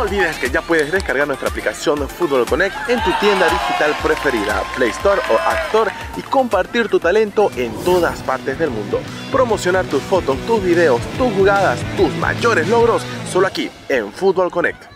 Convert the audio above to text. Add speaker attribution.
Speaker 1: olvides que ya puedes descargar nuestra aplicación Fútbol Connect en tu tienda digital preferida, Play Store o App Store, y compartir tu talento en todas partes del mundo. Promocionar tus fotos, tus videos, tus jugadas, tus mayores logros, solo aquí en Fútbol Connect.